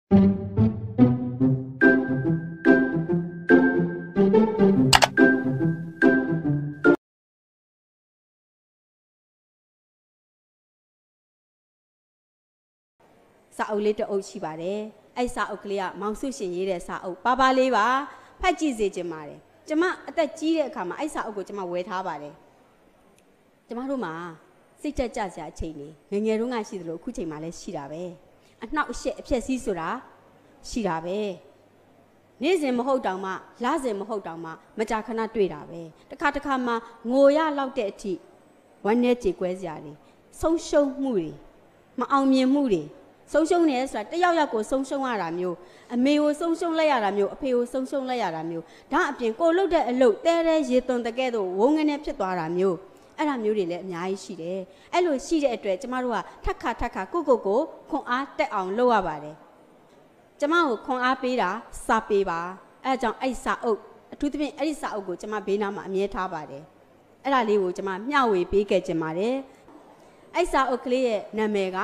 စာအုပ်လေးတစ်အုပ်ရှိပါတယ်အဲ့စာအုပ်ကလေးကမောင်စုရှင်ရေးတဲ့စာအုပ်ပါလေးပါဖတ်ကြည့်စေချင်ပါတယ်ကျမအသက်ကြီးတဲ့အခါမှာအဲ့စာအုပ်ကိုကျမဝယ်ထားပါတယ်ကျမတို့မှာစိတ်တက်ကြစရာအချိန်နေငယ်တုန်းကရှိသလိုအခုချိန်မှာလည်းရှိတာပဲအနှောက်အယှက်အဖြစ်စည်းဆိုတာရှိတာပဲနေ့စဉ်မဟုတ်တောင်မှလစဉ်မဟုတ်တောင်မှမကြာခဏတွေ့တာပဲတစ်ခါမှငိုရလောက်တဲ့အထိဝမ်းနဲ့ကြေကွဲစရာတွေဆုံးရှုံးမှုတွေမအောင်မြင်မှုတွေဆုံးရှုံးနေဆိုတာတယောက်ယောက်ကိုဆုံးရှုံးရတာမျိုးအမေကိုဆုံးရှုံးလိုက်ရတာမျိုးအဖေကိုဆုံးရှုံးလိုက်ရတာမျိုးဒါအပြင်ကိုလှုပ်တဲ့အလုပ်တဲတဲရေသွန်တကဲ့သို့ဝုန်းငနဲ့ဖြစ်သွားတာမျိုးအဲ့ဒါမျိုးတွေလည်းအများကြီးရှိတယ်အဲ့လိုရှိတဲ့အတွက်ကျမတို့ကထက်ခါကိုခွန်အားတက်အောင်လုပ်ရပါတယ်ကျမကိုခွန်အားပေးတာစာပေးပါအဲ့ဒါကြောင့်အဲ့စာအုပ်အထူးသဖြင့်အဲ့ဒီစာအုပ်ကိုကျမဘေးနားမှာအမြဲထားပါတယ်အဲ့ဒါလေးကိုကျမမျှဝေပေးခဲ့ခြင်းပါတယ်အဲ့စာအုပ်ကလေးရဲ့နာမည်က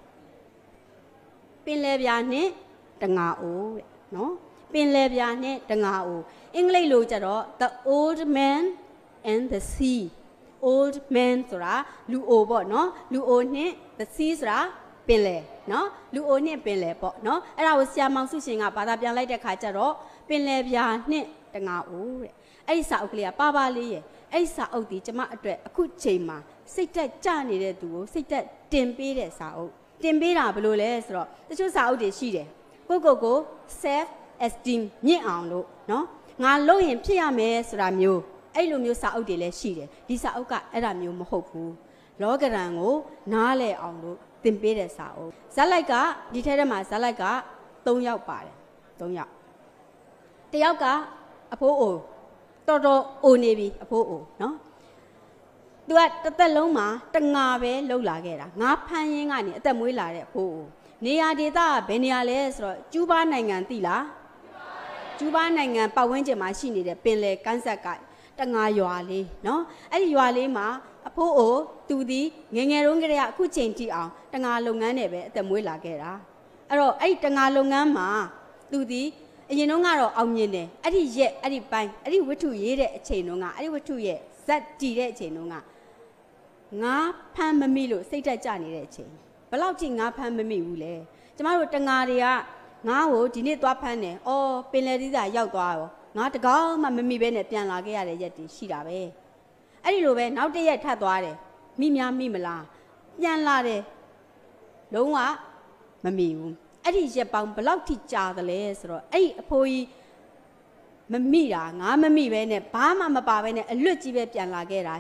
ပင်လယ်ပြာနဲ့တငါအိုးတဲ့နော်ပင်လယ်ပြာနဲ့တငါအိုးအင်္ဂလိပ်လိုကျတော့ The Old Man and the Sea Old Man ဆိုတာလူအိုပေါ့နော်လူအိုနဲ့ the sea ဆိုတာပင်လယ်နော်လူအိုနဲ့ပင်လယ်ပေါ့နော်အဲ့ဒါကိုဆရာမောင်စုရှင်ကဘာသာပြန်လိုက်တဲ့ခါကျတော့ပင်လယ်ပြာနဲ့တငါအိုးတဲ့အဲ့ဒီစာအုပ်ကလေးကပါလေးရဲ့အဲ့ဒီစာအုပ်ဒီကျမအတွက်အခုချိန်မှာစိတ်တက်ကြနေတဲ့သူကိုစိတ်တက်တင်ပေးတဲ့စာအုပ်တင်ပေးတာဘယ်လိုလဲဆိုတော့တချို့စာအုပ်တွေရှိတယ်ကို self esteem မြင့်အောင်လို့နော်ငါလုပ်ရင်ဖြစ်ရမယ်ဆိုတာမျိုးအဲ့လိုမျိုးစာအုပ်တွေလည်းရှိတယ်ဒီစာအုပ်ကအဲ့ဒါမျိုးမဟုတ်ဘူးလောကရန်ကိုနားလည်အောင်လို့သင်ပေးတဲ့စာအုပ်ဇက်လိုက်ကဒီထဲမှာဇက်လိုက်က3ယောက်ပါတယ်3ယောက်တယောက်ကအဖိုးအိုတော်အိုနေပြီအဖိုးအိုနော်သူကတစ်သက်လုံးမှာတငါပဲလှုပ်လာခဲ့တာငါဖမ်းရင်းကနေအသက်မွေးလာတဲ့အဖိုးအိုနေရာဒေသကဘယ်နေရာလဲဆိုတော့ကျူးဘားနိုင်ငံသိလားကျူးဘားနိုင်ငံပတ်ဝန်းကျင်မှာရှိနေတဲ့ပင်လယ်ကမ်းစပ်ကတငါရွာလေးနော်အဲ့ဒီရွာလေးမှာအဖိုးအိုသူဒီငယ်တုန်းကတည်းကအခုချိန်ထိအောင်တငါလုပ်ငန်းနဲ့ပဲအသက်မွေးလာခဲ့တာအဲ့တော့အဲ့ဒီတငါလုပ်ငန်းမှာသူဒီအရင်တုန်းကတော့အောင်မြင်တယ်အဲ့ဒီရက်အဲ့ဒီပိုင်းအဲ့ဒီဝတ္ထုရေးတဲ့အချိန်တုန်းကအဲ့ဒီဝတ္ထုရဲ့ဇက်တည်တဲ့အချိန်တုန်းကငါဖမ်းမမိလို့စိတ်တက်ကြနေတဲ့အချိန်ဘယ်လောက်ထိငါဖမ်းမမိဘူးလဲကျမတို့တငါတွေကငါ့ကိုဒီနေ့သွားဖမ်းတယ်အော်ပင်လယ်သီးစာရောက်သွားရောငါတကောင်းမှမမိပဲနဲ့ပြန်လာခဲ့ရတဲ့ရက်တွေရှိတာပဲအဲ့ဒီလိုပဲနောက်တစ်ရက်ထပ်သွားတယ်မိများမိမလားပြန်လာတယ်လုံးဝမမိဘူးအဲ့ဒီရက်ပေါင်းဘယ်လောက်ထိကြာသလဲဆိုတော့အဲ့ဒီအဖိုးကြီးမမိတာငါမမိပဲနဲ့ဘာမှမပါပဲနဲ့အလွတ်ကြီးပဲပြန်လာခဲ့တာ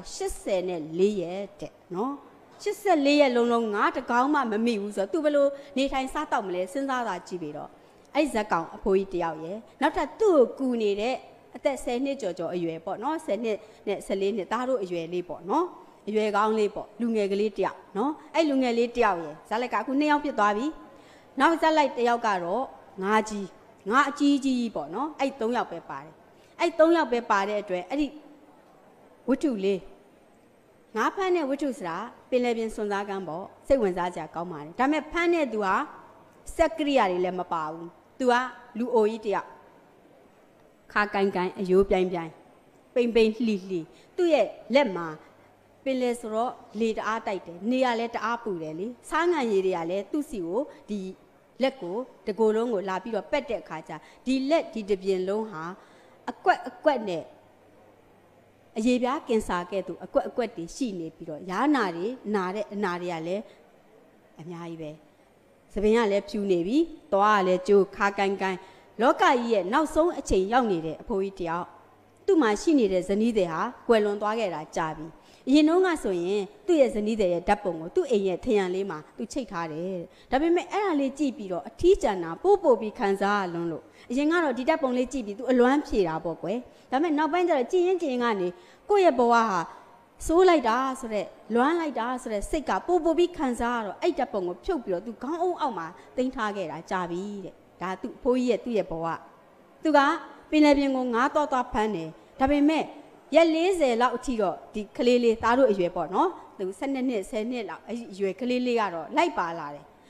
84ရက်တဲ့နော်84ရက်လုံးငါတကောင်းမှမမိဘူးဆိုတော့သူဘယ်လိုနေထိုင်စားတော့မလဲစဉ်းစားတာကြည့်ပြီးတော့အဲ့ဇက်ကောင်အဖိုးကြီးတယောက်ရယ်နောက်ထပ်သူ့ကိုကူနေတဲ့အသက်10နှစ်ကျော်အရွယ်ပေါ့နော်10နှစ်နဲ့14နှစ်သားတို့အရွယ်လေးပေါ့နော်အရွယ်ကောင်းလေးပေါ့လူငယ်ကလေးတယောက်နော်အဲ့လူငယ်လေးတယောက်ရယ်ဇက်လိုက်ကအခု2ယောက်ဖြစ်သွားပြီနောက်ဇက်လိုက်တယောက်ကတော့ငါအကြီးပေါ့နော်အဲ့3ယောက်ပဲပါတယ်အဲ့3ယောက်ပဲပါတဲ့အတွက်အဲ့ဒီဝတ္ထုလေးငါဖမ်းတဲ့ဝတ္ထုဆိုတာပင်လယ်ပြင်စွန်စားကမ်းပေါ့စိတ်ဝင်စားကြကောင်းပါတယ်ဒါပေမဲ့ဖမ်းတဲ့သူဟာစက်ကရိယာတွေလည်းမပါဘူးသူကလူအိုကြီးတယောက်ခါကိုင်းအယိုးပြိုင်ပိန်လှီသူ့ရဲ့လက်မှာပင်လယ်ဆိုတော့လေတအားတိုက်တယ်နေရလဲတအားပူတယ်လေစားငံရည်တွေကလည်းသူ့စီကိုဒီလက်ကိုတကိုယ်လုံးကိုလာပြီးတော့ပက်တဲ့အခါကျဒီလက်ဒီတပြင်လုံးဟာအကွက်နဲ့အရေပြားကင်ဆာကဲ့သို့အကွက်တွေရှိနေပြီးတော့ရားနာတွေနာတဲ့အနာတွေကလည်းအများကြီးပဲသပင်ကလည်းဖြူနေပြီသွားကလည်းကျိုးခါကိုင်းလောကကြီးရဲ့နောက်ဆုံးအချိန်ရောက်နေတဲ့အဖိုးကြီးတယောက်သူ့မှာရှိနေတဲ့ဇနီးသည်ဟာကွယ်လွန်သွားခဲ့တာကြာပြီအရင်တုန်းကဆိုရင်သူ့ရဲ့ဇနီးသည်ရဲ့ဓာတ်ပုံကိုသူ့အိမ်ရဲ့ထရံလေးမှာသူချိတ်ထားတယ်ဒါပေမဲ့အဲ့ဒါလေးကြည့်ပြီးတော့အထီးကျန်တာပို့ပြီးခံစားရလွန်းလို့အရင်ကတော့ဒီဓာတ်ပုံလေးကြည့်ပြီးသူအလွမ်းဖြေတာပေါ့ကွယ်ဒါပေမဲ့နောက်ပိုင်းကျတော့ကြည်ရင်ကနေကိုယ့်ရဲ့ဘဝဟာစိုးလိုက်တာဆိုတဲ့လွမ်းလိုက်တာဆိုတဲ့စိတ်ကပို့ပြီးခံစားရတော့အဲ့ဓာတ်ပုံကိုဖြုတ်ပြီးတော့သူခေါင်းအုံအောက်မှာတင်ထားခဲ့တာကြာပြီတဲ့ဒါသူ့ဖိုးကြီးရဲ့သူ့ရဲ့ဘဝသူကပင်လယ်ပြင်ကိုငါးတော့ဖမ်းတယ်ဒါပေမဲ့ရက်40လောက်အထိတော့ဒီကလေးလေးသားတို့အရွယ်ပေါ့နော်သူ12နှစ်10နှစ်လောက်အရွယ်ကလေးလေးကတော့လိုက်ပါလာတယ်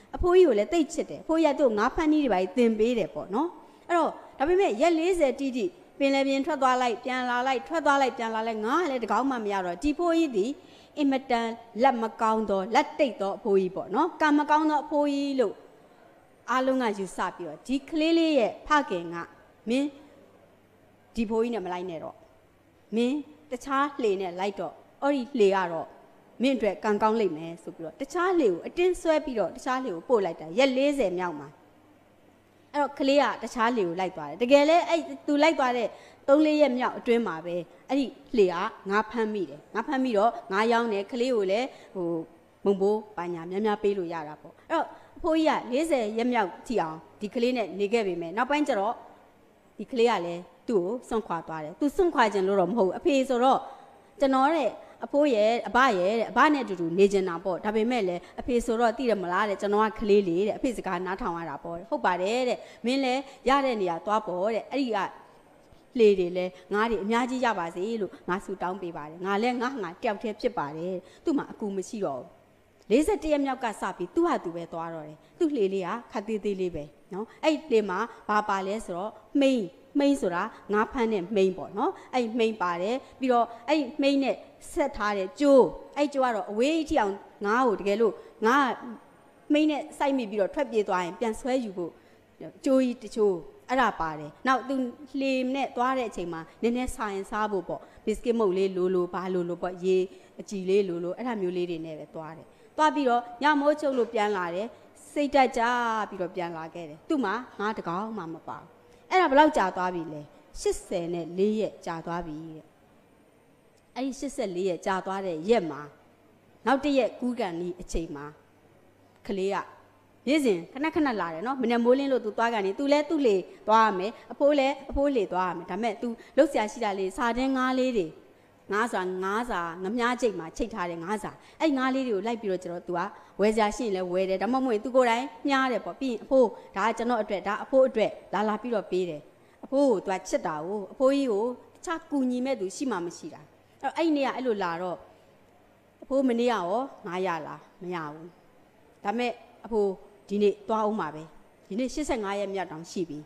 အဖိုးကြီးကိုလည်းတိတ်ချစ်တယ်အဖိုးကြီးကသူ့ငါးဖမ်းနည်းတွေပါသင်ပေးတယ်ပေါ့နော်အဲ့တော့ဒါပေမဲ့ရက်40တိတိပင်လယ်ပြင်ထွက်သွားလိုက်ပြန်လာလိုက်ထွက်သွားလိုက်ပြန်လာလိုက်ငါကလည်းတကောင်းမှမရတော့ဒီဖိုးကြီးသည်အင်မတန်လက်မကောင်းတော့လက်တိတ်တော့အဖိုးကြီးပေါ့နော်ကံမကောင်းတော့အဖိုးကြီးလို့အားလုံးကယူဆပြီးတော့ဒီကလေးလေးရဲ့ဖခင်ကမင်းဒီဖိုးကြီးနဲ့မလိုက်နဲ့တော့မင်းတခြားလှေနဲ့လိုက်တော့အဲ့ဒီလှေကတော့မင်းအတွက်ကံကောင်းလိမ့်မယ်ဆိုပြီးတော့တခြားလှေကိုအတင်းဆွဲပြီးတော့တခြားလှေကိုပို့လိုက်တာရက်40မြောက်မှာအဲ့တော့ကလေးကတခြားလှေကိုလိုက်သွားတယ်တကယ်လဲအဲ့သူလိုက်သွားတဲ့3-4ရက်မြောက်အတွင်းမှာပဲအဲ့ဒီလှေကငါဖမ်းမိတယ်ငါဖမ်းပြီးတော့ငါရောင်းတယ်ကလေးကိုလည်းမုံဘိုးပညာများများပေးလို့ရတာပေါ့အဲ့တော့အဖိုးကြီးက40ရက်မြောက်ထိအောင်ဒီကလေးနဲ့နေခဲ့ပေမဲ့နောက်ပိုင်းကျတော့ဒီကလေးကလည်းသူ့ကိုစွန့်ခွာသွားတယ်သူစွန့်ခွာခြင်းလို့တော့မဟုတ်ဘူးအဖေဆိုတော့ကျွန်တော်တဲ့အဖိုးရဲ့အဘရဲ့တဲ့အဘနဲ့အတူတူနေကျင်တာပေါ့ဒါပေမဲ့လည်းအဖေဆိုတော့သိတယ်မလားတဲ့ကျွန်တော်ကကလေးလေးတဲ့အဖေစကားနားထောင်ရတာပေါ့ဟုတ်ပါတယ်တဲ့မင်းလည်းရတဲ့နေရာသွားပေါ့တဲ့အဲ့ဒီကလေတွေလည်းငါးတွေအများကြီးရပါစေလို့ငါဆူတောင်းပေးပါတယ်ငါလည်းငါတယောက်တည်းဖြစ်ပါတယ်သူ့မှာအကူမရှိတော့ဘူး41ရက်မြောက်ကစပြီးသူ့ဟာသူပဲသွားတော့တယ်သူ့လှေလေးကခက်သေးသေးလေးပဲနော်အဲ့ဒီလှေမှာဘာပါလဲဆိုတော့မိန်းဆိုတာငါးဖမ်းတဲ့မိန်းပေါ့နော်အဲ့မိန်းပါတယ်ပြီးတော့အဲ့မိန်းနဲ့ဆက်ထားတဲ့ကျိုးအဲ့ကျိုးကတော့အဝေးကြီးအောင်ငါ့ကိုတကယ်လို့ငါမိန်းနဲ့စိုက်မိပြီးတော့ထွက်ပြေးသွားရင်ပြန်ဆွဲယူဖို့ကျိုးကြီးတချို့အဲ့ဒါပါတယ်နောက်သူလှေနဲ့သွားတဲ့အချိန်မှာနည်းနည်းဆိုင်စားဖို့ပေါ့ဘစ်ကစ်မုတ်လေးလိုဘာလိုပေါ့ရေအကြည်လေးလိုအဲ့ဒါမျိုးလေးတွေနဲ့ပဲသွားတယ်သွားပြီးတော့ညမိုးချုပ်လို့ပြန်လာတယ်စိတ်တက်ကြပြီးတော့ပြန်လာခဲ့တယ်သူ့မှာငါတကောင်မှမပါအဲ့ဒါဘယ်လောက်ကြာသွားပြီလဲ84ရက်ကြာသွားပြီတဲ့အဲ့ဒီ84ရက်ကြာသွားတဲ့ရက်မှာနောက်တစ်ရက်ကူးကန်ဤအချိန်မှာကလေးကနေ့စဉ်ခဏလာတယ်နော်မနေ့မိုးလင်းလို့ तू သွားကန်နေ तू လဲသူ့လေသွားရမယ်အဖိုးလဲအဖိုးလေသွားရမယ်ဒါပေမဲ့ तू လှုပ်ရှားရှိတာလေးစာတင်းငါးလေးတွေငါးစာငမြားချိတ်မှာချိတ်ထားတဲ့ငါးစာအဲ့ငါးလေးတွေကိုလိုက်ပြီးတော့ကျွန်တော် तू ကဝယ်စရာရှိရင်လဲဝယ်တယ်ဒါမှမဟုတ် तू ကိုယ်တိုင်မြားတယ်ပေါ့ပြီးရင်အဖိုးဒါကကျွန်တော်အတွက်ဒါအဖိုးအတွက်လာပြီးတော့ပေးတယ်အဖိုးကို तू ချစ်တာကိုအဖိုးကြီးကိုတခြားကူညီမဲ့သူရှိမှမရှိတာအဲ့နေ့ကအဲ့လိုလာတော့အဖိုးမနေ့ကရောငါရလားမရဘူးဒါပေမဲ့အဖိုးဒီနေ့သွားအောင်ပါပဲဒီနေ့85ရက်မြောက်တောင်ရှိပြီ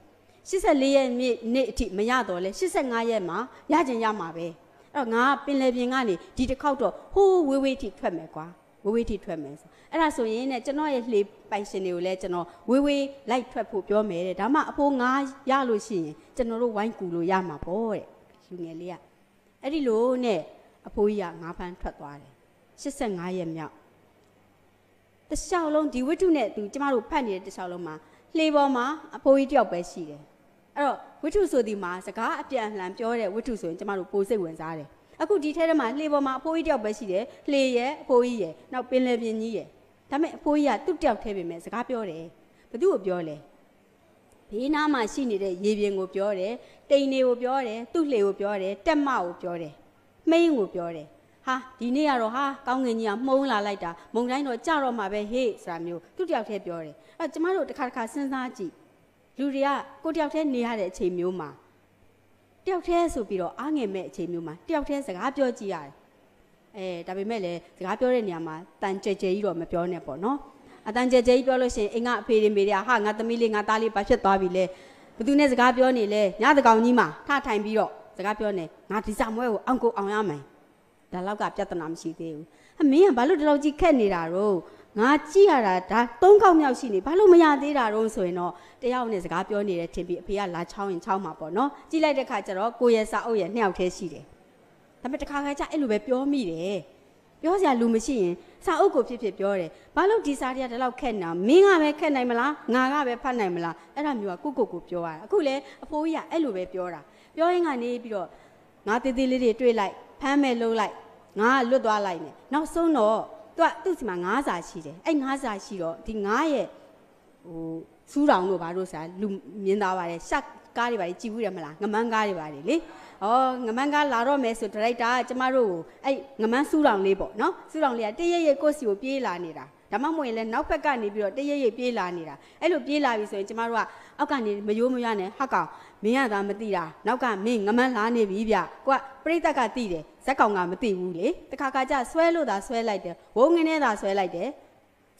84ရက်နေ့အထိမရတော့လဲ85ရက်မှာရခြင်းရမှာပဲအဲ့တော့ငါပင်လယ်ပြင်ကနေဒီတစ်ခေါက်တော့ဟိုးဝေးထိထွက်မယ်ကွာဝေးထိထွက်မယ်ဆိုအဲ့ဒါဆိုရင်ねကျွန်တော်ရဲ့လှေပိုင်ရှင်တွေကိုလည်းကျွန်တော်ဝေးလိုက်ထွက်ဖို့ပြောမယ်တဲ့ဒါမှအဖိုးငါရလို့ရှိရင်ကျွန်တော်တို့ဝိုင်းကူလို့ရမှာပေါ့တဲ့လူငယ်လေးကအဲ့ဒီလိုနဲ့အဖိုးကြီးကငါးဖမ်းထွက်သွားတယ်85ရက်မြောက်တခြားလုံးဒီဝိတ္ထုနဲ့သူကျမတို့ဖတ်နေတဲ့တခြားလုံးမှာလှေပေါ်မှာအဖိုးကြီးတယောက်ပဲရှိတယ်အဲ့တော့ဝိတ္ထုဆိုဒီမှာစကားအပြန်အလှန်ပြောတဲ့ဝိတ္ထုဆိုရင်ကျမတို့ပိုစိတ်ဝင်စားတယ်အခုဒီထဲမှာလှေပေါ်မှာအဖိုးကြီးတယောက်ပဲရှိတယ်လှေရဲ့အဖိုးကြီးရဲ့နောက်ပင်လယ်ပြင်ကြီးရဲ့ဒါပေမဲ့အဖိုးကြီးကသူ့တယောက်ထဲပဲစကားပြောတယ်ဘသူ့ကိုပြောလဲဘေးနားမှာရှိနေတဲ့ရေပြင်ကိုပြောတယ်တိမ်တွေကိုပြောတယ်သူ့လှေကိုပြောတယ်တက်မကိုပြောတယ်မိန်းကိုပြောတယ်ဟာဒီနေ့ကတော့ဟာကောင်းငင်ကြီးကမှုံးလာလိုက်တာမုံတိုင်းတော့ကြတော့မှာပဲဟေ့ဆိုတာမျိုးသူ့တယောက်တည်းပြောတယ်အဲ့ကျမတို့တစ်ခါစဉ်းစားကြည့်လူတွေကကိုတယောက်တည်းနေရတဲ့အချိန်မျိုးမှာတယောက်တည်းဆိုပြီးတော့အားငယ်မဲ့အချိန်မျိုးမှာတယောက်တည်းစကားပြောကြည့်ရတယ်ဒါပေမဲ့လည်းစကားပြောတဲ့နေရာမှာတန်ကြဲကြဲကြီးတော့မပြောနဲ့ပေါ့နော်အတန်ကြဲကြဲကြီးပြောလို့ရှိရင်အိမ်ကအဖေတွေမေတွေကဟာငါသမီးလေးငါသားလေးဘာဖြစ်သွားပြီလဲဘသူနဲ့စကားပြောနေလဲညတကောင်ကြီးမှာထထိုင်ပြီးတော့စကားပြောနေငါဒီစာမွဲကိုအောင်ကိုအောင်ရမယ်ဒါလောက်ကပြဿနာမရှိသေးဘူးမင်းကဘာလို့ဒီလောက်ကြီးခက်နေတာတော့ငါကြည့်ရတာဒါ3ခေါက်မြောက်ရှိနေဘာလို့မရသေးတာတော့ဆိုရင်တော့တယောက်နဲ့စကားပြောနေတယ်ထင်ပြီးအဖေကလာချောင်းရင်ချောင်းမှာပေါ့နော်ကြည့်လိုက်တဲ့ခါကျတော့ကိုရဲ့စာအုပ်ရဲ့2ယောက်တည်းရှိတယ်ဒါပေမဲ့တစ်ခါကျအဲ့လိုပဲပြောမိတယ်ပြောစရာလူမရှိရင်စာအုပ်ကိုဖြစ်ပြောတယ်ဘာလို့ဒီစာတွေကဒီလောက်ခက်နေတာမင်းကပဲခက်နိုင်မလားငါကပဲဖတ်နိုင်မလားအဲ့ဒါမျိုးကကိုပြောရတာအခုလေအဖိုးကြီးကအဲ့လိုပဲပြောတာပြောရင်ကနေပြီးတော့ငါသေးသေးလေးတွေတွေ့လိုက်ဖမ်းမဲ့လုံးလိုက်ငါလွတ်သွားလိုက်နေနောက်ဆုံးတော့သူ့စီမှာ9စာရှိတယ်အဲ့9စာရှိတော့ဒီ9ရဲ့စူးတောင်တို့ဘာလို့ဆိုတာလူမြင်သားပါတယ်ရှက်ကားတွေဘာတွေကြည့်ဘူးတယ်မလားငမန်းကားတွေဘာတွေလေငမန်းကားလာတော့မယ်ဆိုဒရိုက်တာကကျမတို့ကိုအဲ့ငမန်းစူးတောင်လေးပေါ့နော်စူးတောင်လေးကတရရဲ့ကိုယ့်စီကိုပြေးလာနေတာဒါမှမဟုတ်ရင်လည်းနောက်ဘက်ကနေပြီးတော့တရရဲ့ပြေးလာနေတာအဲ့လိုပြေးလာပြီဆိုရင်ကျမတို့ကအောက်ကနေမယိုးမရနဲ့ဟက်ကောင်မင်းကသာမသိတာနောက်ကမင်းငမန်းလာနေပြီဗျကိုကပြိတ္တကသိတယ်ဇက်ကောင်ကမသိဘူးလေတခါခါကျဆွဲလို့သာဆွဲလိုက်တယ်ဝုန်းငင်းနဲ့သာဆွဲလိုက်တယ်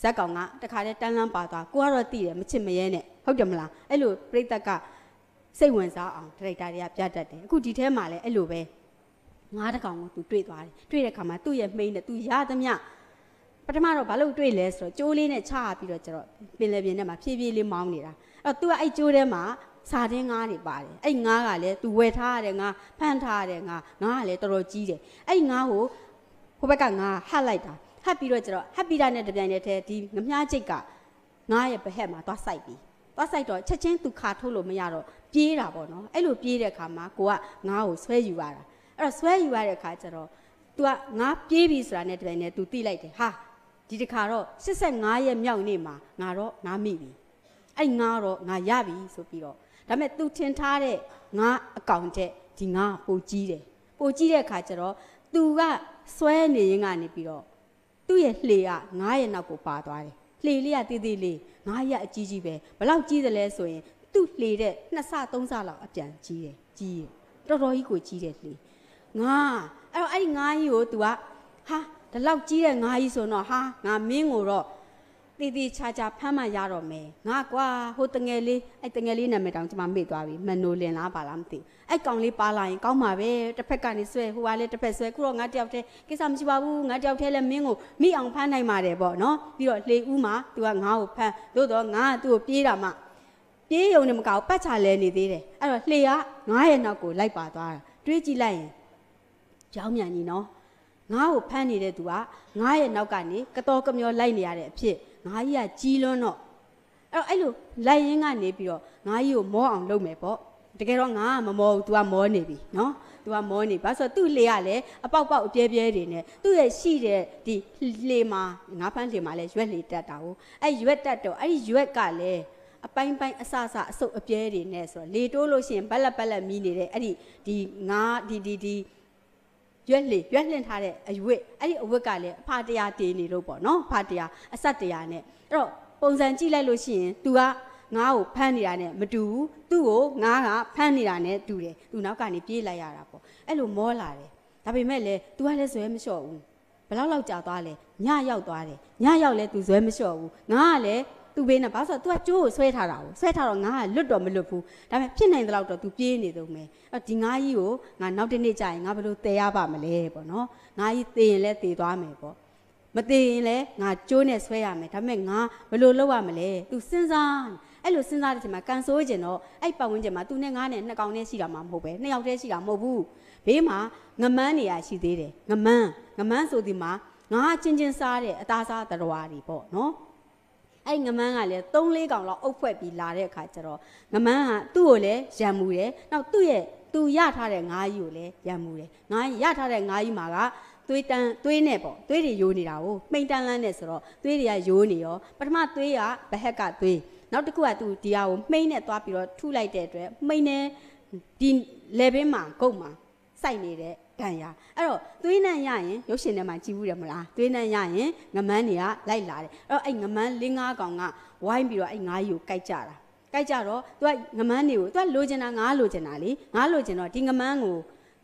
ဇက်ကောင်ကတခါတည်းတန်းလန်းပါသွားကိုကတော့တည်တယ်မချစ်မရဲနဲ့ဟုတ်တယ်မလားအဲ့လိုပြိတ္တကစိတ်ဝင်စားအောင်ဒရိုက်တာတွေကပြတတ်တယ်အခုဒီထဲမှာလည်းအဲ့လိုပဲငါးတကောင်ကိုသူတွေ့သွားတယ်တွေ့တဲ့အခါမှာသူ့ရဲ့မိန်းနဲ့သူရသမျှပထမတော့ဘာလို့တွေ့လဲဆိုတော့ကျိုးလေးနဲ့ချပြီးတော့ကျတော့ပင်လယ်ပြင်ထဲမှာဖြည်းဖြည်းလေးမောင်းနေတာအဲ့တော့ तू ကအဲ့ကျိုးထဲမှာစာတင်းငါးတွေပါတယ်အဲ့ငါးကလည်း तू ဝယ်ထားရတယ်ငါဖမ်းထားရတယ်ငါကလည်းတော်တော်ကြီးတယ်အဲ့ငါးကိုဟိုဘက်ကငါဟတ်လိုက်တာဟတ်ပြီးတော့ကျတော့ဟတ်ပြီးတာနဲ့တပြိုင်တည်းထဲဒီငမြားချိတ်ကငါးရဲ့ဘဟက်မှာသွားစိုက်ပြီးသွားစိုက်တော့ချက်ချင်း तू ခါထုတ်လို့မရတော့ပြေးတာပေါ့နော်အဲ့လိုပြေးတဲ့အခါမှာကိုကငါးကိုဆွဲယူရတာအဲ့တော့ဆွဲယူရတဲ့အခါကျတော့ तू ကငါးပြေးပြီဆိုတာနဲ့တပြိုင်တည်း तू သိလိုက်တယ်ဟာဒီတခါတော့85ရက်မြောက်နေ့မှာငါတော့ငါမိပြီအဲ့ငါတော့ငါရပြီဆိုပြီးတော့ဒါပေမဲ့ तू ထင်ထားတဲ့ငါအကောင့်တဲ့ဒီငါပိုကြီးတယ်ပိုကြီးတဲ့အခါကျတော့ तू ကဆွဲနေရင်ကနေပြီးတော့သူ့ရဲ့လှေကငါရဲ့နောက်ကိုပါသွားတယ်လှေလေးကတေးသေးလေးငါရအကြီးကြီးပဲဘလောက်ကြီးတယ်လဲဆိုရင်သူ့လှေတဲ့2ဆ3ဆလောက်အပြန်ကြီးတယ်ကြီးတယ်တော်တော်ကြီးကိုကြီးတယ်လှေငါအဲ့တော့အဲ့ဒီငါကြီးကို तू ကဟာဒီလောက်ကြီးတဲ့ငါကြီးဆိုတော့ဟာငါမင်းကိုတော့တီတီချာချာဖမ်းမှရတော့မယ်ငါကွာဟိုတငယ်လေးအဲ့တငယ်လေးနာမည်တောင်ကျွန်မမေ့သွားပြီမနိုလင်လားပါလားမသိအဲ့ကောင်လေးပါလာရင်ကောင်းမှာပဲတစ်ဖက်ကနေဆွဲဟိုကလည်းတစ်ဖက်ဆွဲခုတော့ငါတယောက်တည်းကိစ္စမရှိပါဘူးငါတယောက်တည်းလည်းမင်းကိုမိအောင်ဖမ်းနိုင်ပါတယ်ပေါ့နော်ပြီးတော့လှေဦးမှာ तू ကငါ့ကိုဖမ်းသို့တော့ငါကသူ့ကိုပြေးတာမှပြေးရုံနဲ့မကောက်ပတ်ချလဲနေသေးတယ်အဲ့တော့လှေကငါရဲ့နောက်ကိုလိုက်ပါသွားတာတွေးကြည့်လိုက်ရင်ကြောင်းမြန်ကြီးနော်ငါ့ကိုဖမ်းနေတဲ့သူကငါရဲ့နောက်ကနေကတော်ကမျောလိုက်နေရတဲ့အဖြစ်ငါကြီးကကြီးလွန်းတော့အဲ့လိုလိုက်ရင်းကနေပြီးတော့ငါကြီးကိုမောအောင်လုပ်မယ်ပေါ့တကယ်တော့ငါကမမောဘူး तू ကမောနေပြီနော် तू ကမောနေဘာဆိုတော့သူ့လေကလည်းအပေါက်ပေါက်အပြဲပြဲတွေနဲ့သူ့ရဲ့ရှိတဲ့ဒီလေမှာငါဖမ်းလေမှာလည်းရွက်လေတက်တာကိုအဲ့ရွက်တက်တော့အဲ့ဒီရွက်ကလည်းအပိုင်းပိုင်းအဆအအဆုပ်အပြဲတွေနဲ့ဆိုတော့လေတိုးလို့ရှိရင်ဘက်လက်မီးနေတဲ့အဲ့ဒီငါဒီရွက်လှင့်ထားတဲ့အရွက်အဲ့ဒီအဝက်ကလည်းအဖတရားတည်နေလို့ပေါ့နော်ဖတရားအဆက်တရားနဲ့အဲ့တော့ပုံစံကြည့်လိုက်လို့ရှိရင် तू ကငါ့ကိုဖမ်းနေတာနဲ့မတူဘူးသူ့ကိုငါကဖမ်းနေတာနဲ့တူတယ် तू နောက်ကနေပြေးလိုက်ရတာပေါ့အဲ့လိုမောလာတယ်ဒါပေမဲ့လည်း तू ကလည်းဇွဲမလျှော့ဘူးဘယ်လောက်ကြာသွားလဲညရောက်သွားတယ်ညရောက်လဲ तू ဇွဲမလျှော့ဘူးငါကလည်း तू ဘေးနဲ့ဘာလို့ဆိုတော့ तू ကကျိုးကိုဆွဲထားတာကိုဆွဲထားတော့ငါကလွတ်တော့မလွတ်ဘူးဒါပေမဲ့ဖြစ်နိုင်တဲ့လောက်တော့ तू ပြေးနေတော့မယ်အဲ့ဒီငါကြီးကိုငါနောက်တစ်နေ့ကြာရင်ငါဘယ်လိုတည်ရပါမလဲပေါ့နော်ငါကြီးတည်ရင်လည်းတည်သွားမယ်ပေါ့မတည်ရင်လည်းငါကျိုးနဲ့ဆွဲရမယ်ဒါပေမဲ့ငါဘယ်လိုလုပ်ရမလဲ तू စဉ်းစားအဲ့လိုစဉ်းစားတဲ့အချိန်မှာကန်ဆိုးကျင်တော့အဲ့ပတ်ဝန်းကျင်မှာ तू နဲ့ငါနဲ့နှစ်ကောင်နဲ့ရှိတာမှမဟုတ်ပဲနှစ်ယောက်တည်းရှိတာမဟုတ်ဘူးဘေးမှာငမန်းနေရရှိသေးတယ်ငမန်းဆိုဒီမှာငါချင်းစားတဲ့အသားစားတတော်တွေပေါ့နော်အဲ့ငမန်းကလည်း3-4ကောင်လောက်အုပ်ဖွဲ့ပြီးလာတဲ့အခါကျတော့ငမန်းကသူ့ကိုလည်းရံမှုတယ်နောက်သူရထားတဲ့ငါးကြီးကိုလည်းရံမှုတယ်ငါရထားတဲ့ငါးကြီးမှာကသွေးနဲ့ပေါ့သွေးတွေယိုးနေတာကိုမိန်တန်းလန်းနဲ့ဆိုတော့သွေးတွေကယိုးနေရောပထမသွေးကဘဟက်ကသွေးနောက်တစ်ခုကသူဒီဟာကိုမှိန်းနဲ့သွားပြီးတော့ထုလိုက်တဲ့အတွက်မှိန်းနဲ့ဒီလေဘင်းမှာဂုတ်မှာစိုက်နေတဲ့ဒဏ်ရာအဲ့တော့သွေးနဲ့ရရင်ရုပ်ရှင်ထဲမှာကြည့်ဘူးတယ်မလားသွေးနဲ့ရရင်ငမန်းတွေကလိုက်လာတယ်အဲ့တော့အဲ့ငမန်း4-5ကောင်ကဝိုင်းပြီးတော့အဲ့ငါးကြီးကိုကြိုက်ကြတာကြိုက်ကြတော့သူကငမန်းတွေကိုသူကလိုချင်တာငါလိုချင်တာလေငါလိုချင်တော့ဒီငမန်းကို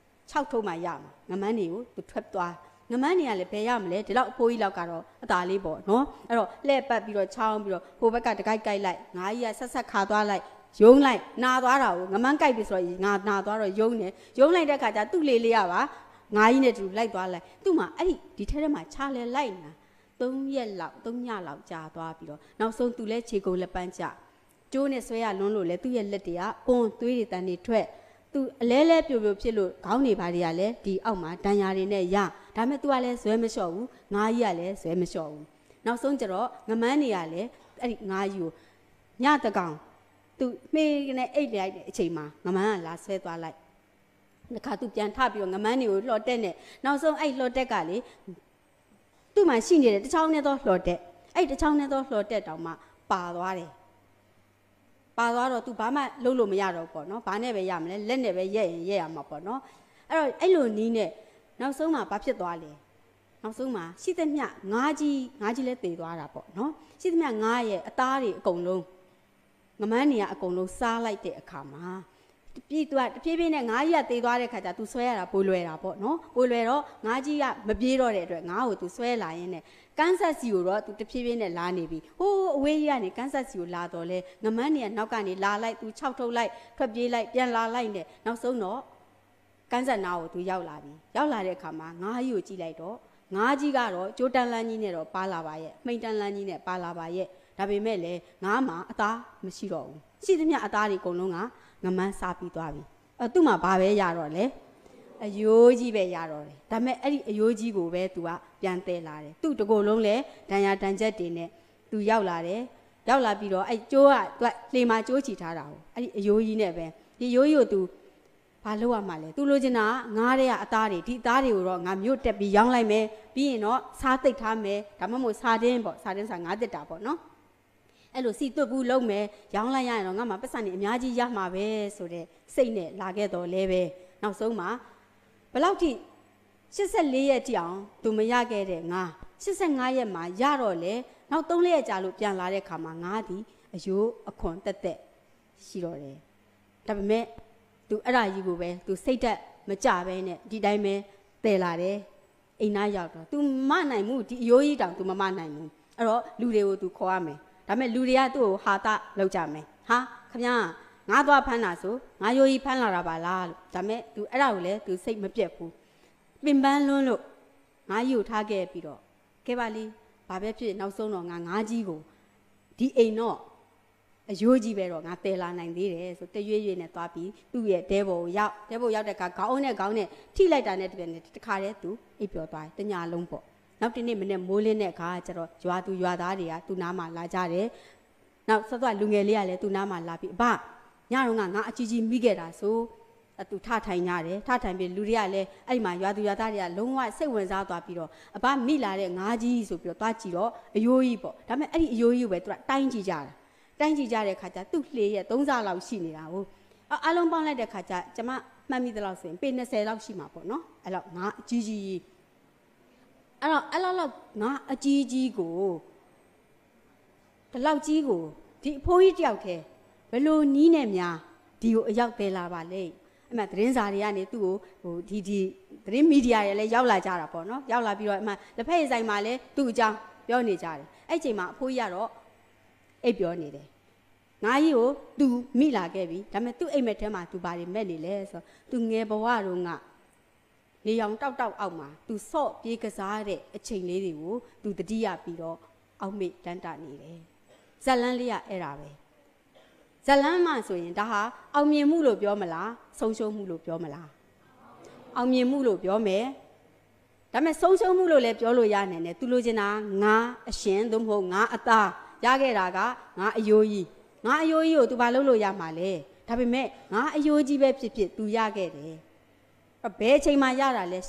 6ထုံးမှရမှာငမန်းတွေကိုသူထွက်သွားငမန်းတွေကလည်းဘယ်ရမလဲဒီလောက်အဖိုးကြီးလောက်ကတော့အသာလေးပေါ့နော်အဲ့တော့လှည့်ပတ်ပြီးတော့ချောင်းပြီးတော့ဟိုဘက်ကတကိုက်ကြိုက်လိုက်ငါကြီးကဆက်ခါသွားလိုက်ယုံလိုက်နာသွားတာကိုငမန်းကြိုက်ပြီဆိုတော့ငါနာသွားတော့ယုံလိုက်တဲ့ခါကျသူ့လေးရပါငါကြီးနဲ့တူလိုက်သွားလိုက်သူ့မှာအဲ့ဒီထဲထဲမှာခြာလဲလိုက်နာ3ရက်လောက်3ညလောက်ကြာသွားပြီးတော့နောက်ဆုံးသူလဲခြေကုန်လက်ပန်းကျကျိုးနဲ့ဆွဲရလွန်းလို့လဲသူ့ရဲ့လက်တွေကပွန်းသွေးတွေတန်တွေထွက်သူအလဲပြိုဖြစ်လို့ခေါင်းတွေဘာတွေကလည်းဒီအောက်မှာဒဏ်ရာတွေနဲ့ရဒါပေမဲ့ तू ကလည်းဇွဲမလျှော့ဘူးငါကြီးကလည်းဇွဲမလျှော့ဘူးနောက်ဆုံးကျတော့ငမန်းတွေကလည်းအဲ့ဒီငါကြီးကိုညတကောင် तू မေးနဲ့အိတ်လိုက်တဲ့အချိန်မှာငမန်းကလာဆွဲသွားလိုက်တစ်ခါ तू ပြန်ထပြီးတော့ငမန်းတွေကိုလှော်တက်နဲ့နောက်ဆုံးအဲ့လှော်တက်ကလေသူ့မှာရှိနေတဲ့တစ်ချောင်းနဲ့တော့လှော်တက်အဲ့တစ်ချောင်းနဲ့တော့လှော်တက်တောင်မှပါသွားတယ်ပါသွားတော့ तू ဘာမှလုပ်လို့မရတော့ပေါ့နော်ဘာနဲ့ပဲရမလဲလက်နဲ့ပဲရက်ရင်ရက်ရမှာပေါ့နော်အဲ့တော့အဲ့လိုနီးနဲ့နောက်ဆုံးမှာဘာဖြစ်သွားလဲနောက်ဆုံးမှာရှိသမျှငါးကြီးလည်းသေသွားတာပေါ့နော်ရှိသမျှငါးရဲ့အသားတွေအကုန်လုံးငမန်းနေရအကုန်လုံးစားလိုက်တဲ့အခါမှာပြီးသူကတဖြည်းဖြည်းနဲ့ငါးကြီးကတေးသွားတဲ့ခါကျသူဆွဲရတာပိုလွယ်တာပေါ့နော်ပိုလွယ်တော့ငါးကြီးကမပြေးတော့တဲ့အတွက်ငါးကိုသူဆွဲလာရင်းနဲ့ကန်းဆက်စီကိုတော့သူတဖြည်းဖြည်းနဲ့လာနေပြီဟိုးအဝေးကြီးကနေကန်းဆက်စီကိုလာတော့လဲငမန်းနေကနောက်ကနေလာလိုက်သူ၆ထုတ်လိုက်ထွက်ပြေးလိုက်ပြန်လာလိုက်နဲ့နောက်ဆုံးတော့ကန်းဆက်နာကိုသူရောက်လာပြီရောက်လာတဲ့အခါမှာငါးကြီးကိုကြည့်လိုက်တော့ငါးကြီးကတော့ကြိုးတန်းလန်းကြီးနဲ့တော့ပါလာပါရဲ့မှိန်တန်းလန်းကြီးနဲ့ပါလာပါရဲ့ဒါပေမဲ့လည်းငါးမှာအသားမရှိတော့ဘူးရှိသမျှအသားတွေအကုန်လုံးကငမန်းစားပြီးသွားပြီသူ့မှာဘာပဲရတော့လဲအယိုးကြီးပဲရတော့တယ်ဒါပေမဲ့အဲ့ဒီအယိုးကြီးကိုပဲ तू ကပြန်တဲလာတယ်သူ့တကိုယ်လုံးလဲဒဏ်ရာတန်ချက်တွေနဲ့ तू ရောက်လာတယ်ရောက်လာပြီးတော့အဲ့ကျိုးက तू လှေမှာကျိုးချီထားတာကိုအဲ့ဒီအယိုးကြီးနဲ့ပဲဒီအယိုးကြီးကို तू ဘာလုပ်ရမှာလဲ तू လိုချင်တာငားတဲ့အသားတွေဒီအသားတွေကိုတော့ငါမြို့တက်ပြီးရောင်းလိုက်မယ်ပြီးရင်တော့စားသိပ်ထားမယ်ဒါမှမဟုတ်စားတင်းပေါ့စားတင်းစားငါးတက်တာပေါ့နော်အဲ့လိုစီတွတ်ဘူးလုံးမယ်ရောင်းလိုက်ရရင်တော့ငါမှပတ်စံနေအများကြီးရမှာပဲဆိုတဲ့စိတ်နဲ့လာခဲ့တော့လဲပဲနောက်ဆုံးမှာဘယ်လောက်ထိ84ရက်တိအောင်သူမရခဲ့တဲ့ငါ85ရက်မှာရတော့လေနောက်3ရက်ကြာလို့ပြန်လာတဲ့ခါမှာငါသည်အယိုးအခွန်တက်တက်ရှိတော့တယ်ဒါပေမဲ့သူအဲ့ဒါကြီးကိုပဲသူစိတ်တက်မကြပဲနဲ့ဒီတိုင်းပဲတည်လာတယ်အိမ်သားရောက်တော့ तू မနိုင်ဘူးဒီအယိုးကြီးတောင် तू မနိုင်ဘူးအဲ့တော့လူတွေကို तू ခေါ်ရမယ်ဒါပေမဲ့လူတွေကသူ့ကိုဟာတလောက်ကြမယ်ဟာခမညာငါသွားဖမ်းတာဆိုငါယိုးကြီးဖမ်းလာတာပါလားလို့ဒါပေမဲ့ तू အဲ့ဒါကိုလည်း तू စိတ်မပြတ်ဘူးပင်ပန်းလွန်းလို့ငါကြီးကိုထားခဲ့ပြီးတော့ကဲပါလေဘာပဲဖြစ်နောက်ဆုံးတော့ငါကြီးကိုဒီအိမ်တော့အယိုးကြီးပဲတော့ငါတည်လာနိုင်သေးတယ်ဆိုတရွေ့ရွေ့နဲ့သွားပြီးသူ့ရဲ့တဲဘောကိုရောက်တဲ့အခါခေါင်းနဲ့ထိလိုက်တာနဲ့တခါတည်း तू အိပ်ပျော်သွားတယ်တညာလုံးပေါ့နောက်ဒီနေ့မနေ့မိုးလင်းတဲ့အခါကျတော့ရွာသူရွာသားတွေကသူ့နားမှာလာကြတယ်နောက်ဆက်သွားလူငယ်လေးကလည်းသူ့နားမှာလာပြီးအဘညတော့ငါအကြီးကြီးမိခဲ့တာဆိုသူထထိုင်ကြတယ်ထထိုင်ပြီးလူတွေကလည်းအဲ့ဒီမှာရွာသူရွာသားတွေကလုံးဝစိတ်ဝင်စားသွားပြီးတော့အဘမိလာတဲ့ငါးကြီးဆိုပြီးတော့သွားကြည့်တော့အယိုးကြီးပေါ့ဒါပေမဲ့အဲ့ဒီအယိုးကြီးကိုပဲသူကတိုင်းကြည့်ကြတဲ့ခါကျသူ့လှေရဲ့3စားလောက်ရှိနေတာဟုတ်အလုံးပေါင်းလိုက်တဲ့ခါကျကျမမှတ်မိသလောက်ဆိုရင်ပေ20လောက်ရှိမှာပေါ့နော်အဲ့တော့ငါအကြီးကြီးအဲ့လောက်ငါအကြီးကြီးကိုဒီလောက်ကြီးကိုဒီအဖိုးကြီးတယောက်တည်းဘယ်လိုနီးနဲ့များဒီကိုအရောက်သေးလာပါလဲအမှသတင်းစာတွေကနေသူ့ကိုဟိုဒီသတင်းမီဒီယာတွေလည်းရောက်လာကြတာပေါ့နော်ရောက်လာပြီးတော့အမှလက်ဖက်ရည်ဆိုင်မှာလည်းသူ့အကြောင်းပြောနေကြတယ်အဲ့ချိန်မှာအဖိုးကြီးကတော့အိပ်ပြောနေတယ်ငါကြီးကိုသူမိလာခဲ့ပြီဒါပေမဲ့သူ့အိမ်မက်ထဲမှာသူဘာတွေမဲ့နေလဲဆိုတော့သူငယ်ဘဝတုန်းကနေရောင်တောက်အောက်မှာသူဆော့ပြေးကစားတဲ့အချိန်လေးတွေကိုသူတတိယပြီးတော့အောက်မေ့တန်းတာနေတယ်ဇလန်းလေးကအဲ့ဒါပဲဇလန်းမှဆိုရင်ဒါဟာအောင်မြင်မှုလို့ပြောမလားဆုံးရှုံးမှုလို့ပြောမလားအောင်မြင်မှုလို့ပြောမယ်ဒါပေမဲ့ဆုံးရှုံးမှုလို့လည်းပြောလို့ရနိုင်တယ်သူလိုချင်တာငါအရှင်သို့မဟုတ်ငါအသားရခဲ့တာကငါအယိုးကြီးကိုသူဘာလုပ်လို့ရမှာလဲဒါပေမဲ့ငါအယိုးကြီးပဲဖြစ်သူရခဲ့တယ်ဘယ်ချိန်မှရတာလဲ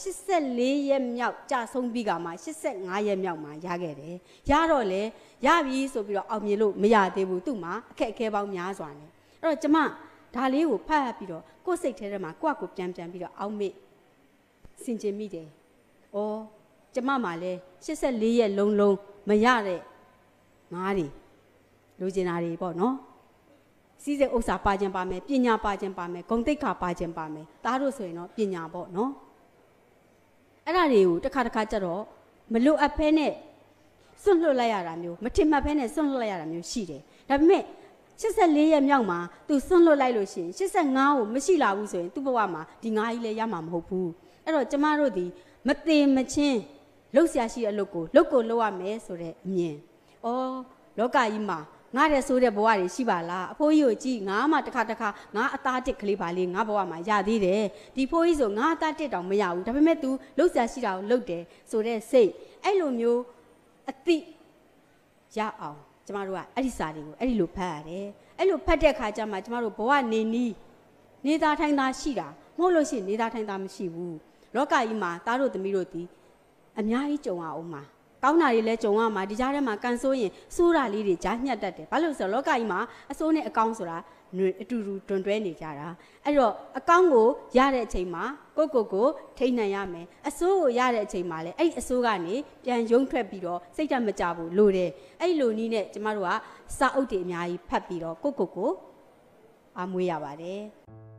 84ရက်မြောက်ကြာဆုံးပြီးကမှ85ရက်မြောက်မှရခဲ့တယ်ရတော့လေရပြီဆိုပြီးတော့အောင်မြင်လို့မရသေးဘူးသူ့မှာအခက်အခဲပေါင်းများစွာနဲ့အဲ့တော့ကျမဒါလေးကိုဖတ်ပြီးတော့ကိုယ်စိတ်ထဲမှာကိုယ့်ကိုပြန်ပြီးတော့အောက်မေ့စင်ကြင်မိတယ်ဩကျမမှလည်း84ရက်လုံးမရတဲ့ငါးတွေလိုချင်တာတွေပေါ့နော်စီးစိမ်ဥစ္စာပါခြင်းပါမယ်ပညာပါခြင်းပါမယ်ဂုဏ်သိက္ခာပါခြင်းပါမယ်သားတို့ဆိုရင်တော့ပညာပေါ့နော်အဲ့ဒါတွေကိုတစ်ခါကြတော့မလိုအပ်ဖဲနဲ့စွန့်လွတ်လိုက်ရတာမျိုးမထင်မှတ်ဖဲနဲ့စွန့်လွတ်လိုက်ရတာမျိုးရှိတယ်ဒါပေမဲ့84ရက်မြောက်မှာသူစွန့်လွတ်လိုက်လို့ရှိရင်85ကိုမရှိလာဘူးဆိုရင်သူ့ဘဝမှာဒီငါးကြီးလည်းရမှာမဟုတ်ဘူးအဲ့တော့ကျမတို့ဒီမသေးမချင်းလှုပ်ရှားရှိတဲ့အလုပ်ကိုလုပ်ရမယ်ဆိုတဲ့အမြင်ဩလောကကြီးမှာငါတဲ့ဆိုတဲ့ဘဝတွေရှိပါလားအဖိုးကြီးကိုကြည့်ငါမှတစ်ခါငါအသားတစ်ကလေးပါလေးငါဘဝမှာရသေးတယ်ဒီဖိုးကြီးဆိုငါအသားတစ်တောင်မရဘူးဒါပေမဲ့ तू လှုပ်ရှားရှိတာကိုလှုပ်တယ်ဆိုတဲ့စိတ်အဲ့လိုမျိုးအတိရအောင်ကျမတို့ကအဲ့ဒီစာတွေကိုအဲ့ဒီလိုဖတ်ရတယ်အဲ့လိုဖတ်တဲ့ခါကျမှကျမတို့ဘဝနေသားထိုင်သားရှိတာမဟုတ်လို့ရှိရင်နေသားထိုင်သားမရှိဘူးလောကကြီးမှာသားတို့သမီးတို့ဒီအများကြီးကြုံရအောင်မှာကောင်းတာတွေလည်းကြုံရမှာဒီကြားထဲမှာကန်ဆိုးရင်စိုးတာလေးတွေကြားညှက်တတ်တယ်ဘာလို့ဆိုတော့လောကကြီးမှာအစိုးနဲ့အကောင်းဆိုတာအတူတူတွန်တွဲနေကြတာအဲ့တော့အကောင်းကိုရတဲ့အချိန်မှာကိုထိန်းနိုင်ရမယ်အစိုးကိုရတဲ့အချိန်မှာလည်းအဲ့ဒီအစိုးကနေပြန်ရုံထွက်ပြီးတော့စိတ်ဓာတ်မကြဘူးလို့တယ်အဲ့လိုနည်းနဲ့ကျမတို့ကစာအုပ်တွေအများကြီးဖတ်ပြီးတော့ကိုအားမွေးရပါတယ်